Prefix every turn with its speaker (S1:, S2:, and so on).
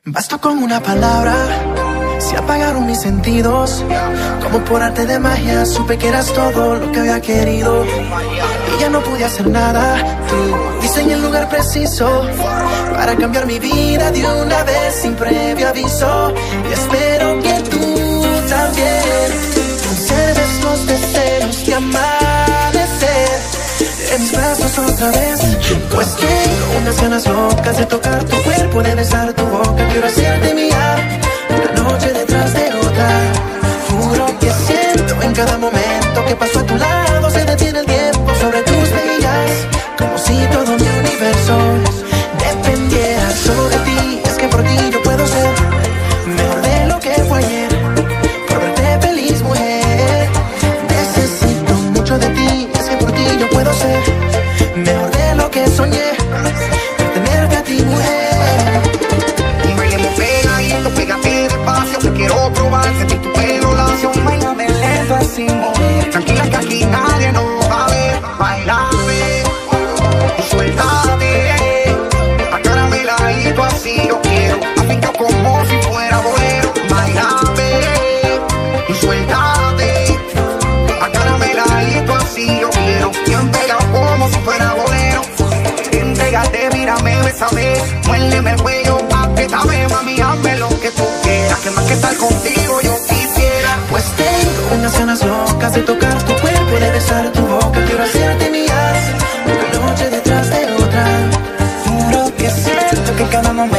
S1: Bastó con una palabra, se apagaron mis sentidos. Como por arte de magia supe que eras todo lo que había querido. Y ya no pude hacer nada, tú diseñé el lugar preciso para cambiar mi vida de una vez sin previo aviso. Y espero que tú también conserves los deseos de amanecer en mis brazos otra vez. Pues tengo unas ganas locas de tocar tu cuerpo, de besar tu boca. Quiero hacerte mía una noche detrás de otra. Juro que siento en cada momento que paso a tu lado se detiene el tiempo sobre tus mejillas, como si todo mi universo dependiera solo de ti. Es que por ti yo puedo ser mejor de lo que fue ayer, por verte feliz, mujer. Necesito mucho de ti. Es que por ti yo puedo ser mejor de lo que soñé, por tenerte a ti, mujer.
S2: Bailemos pegadito, pégate despacio, que quiero probar, sentir tu pelo lacio. Bailame lento así, mujer, tranquila que aquí nadie nos va a ver. Bailame y suéltate, acarameladito así yo quiero, afinco como si fuera bolero. Bailame y suéltate, acarameladito así yo quiero, bien pegado como si fuera bolero. Entrégate, mírame, bésame, muérdeme el cuello, apriétame, mami, hazme lo que tú quieras, que más que estar contigo yo quisiera.
S1: Pues tengo unas ganas locas de tocar tu cuerpo, de besar tu boca. Quiero hacerte mía una noche detrás de otra. Juro que siento que en cada momento